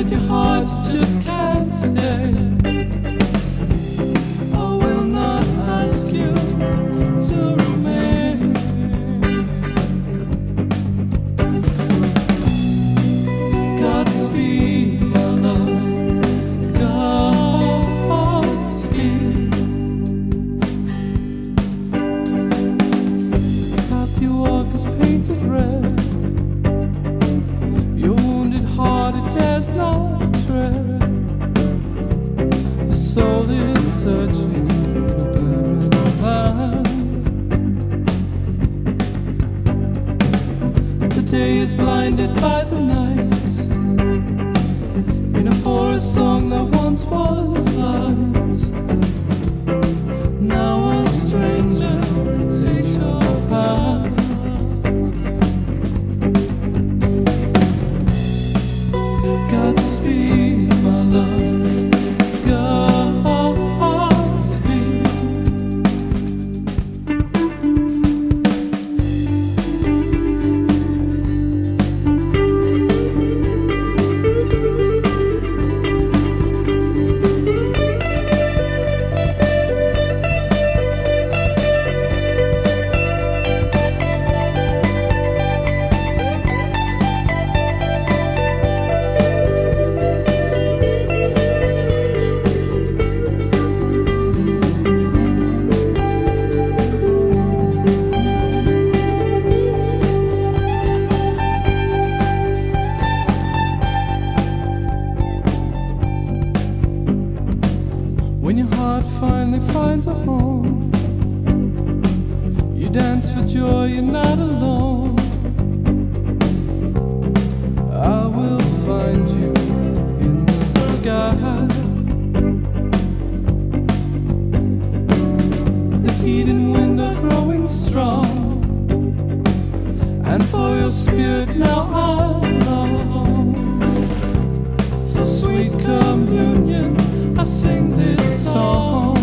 heard your heart, you just can't stay. I will not ask you to remain. Godspeed, my love. Godspeed. Path you walk is painted red. Your wounded heart, it dares not tread. The soul is searching in a barren land. The day is blinded by the night. In a forest song that once was light, now a stranger takes your hand. Godspeed, my love. Godspeed. When your heart finally finds a home, you dance for joy, you're not alone. I will find you in the sky. The heat and wind are growing strong, and for your spirit now I long. For sweet communion I sing this song.